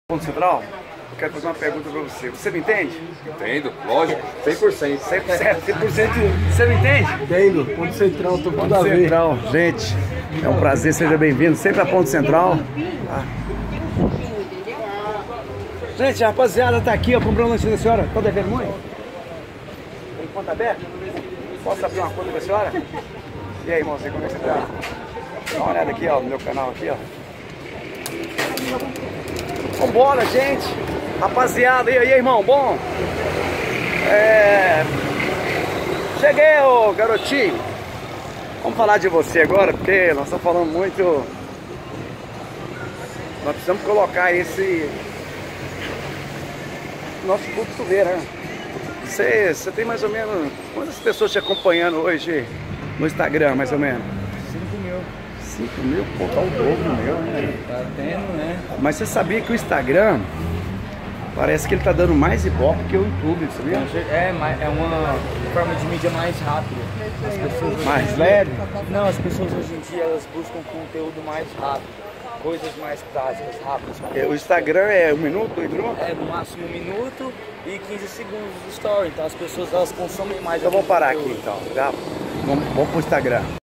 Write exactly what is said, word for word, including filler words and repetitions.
Ponto Central, eu quero fazer uma pergunta para você. Você me entende? Entendo, lógico, cem por cento. cem por cento, cem por cento. Você me entende? Entendo, Ponto Central, tô Ponto Central, gente, é um prazer, seja bem-vindo sempre a Ponto Central. Ah. Gente, a rapaziada tá aqui, ó, comprando lanche da senhora. Tá devendo muito? Tem conta aberta? Posso abrir uma conta com a senhora? E aí, irmãozinho, como é que você tá? Dá uma olhada aqui, ó, no meu canal aqui, ó. Vambora, gente! Rapaziada, e aí, irmão, bom? É... Cheguei, ô garotinho. Vamos falar de você agora, porque nós estamos falando muito. Nós precisamos colocar esse nosso público ver, né? Você, você tem mais ou menos quantas pessoas te acompanhando hoje no Instagram, mais ou menos? cinco mil. cinco mil? Pô, tá o dobro meu, né? Tá tendo, né? Mas você sabia que o Instagram parece que ele tá dando mais ibope que o YouTube, sabia? É, é uma forma de mídia mais rápida. As pessoas hoje Mais em dia- leve? Não, as pessoas hoje em dia elas buscam conteúdo mais rápido, coisas mais práticas, rápidas. É, o Instagram é um minuto, dois minutos? É no máximo um minuto e quinze segundos de story, então as pessoas elas consomem mais. Então vamos parar aqui conteúdo. então, tá? Vamos, vamos pro Instagram.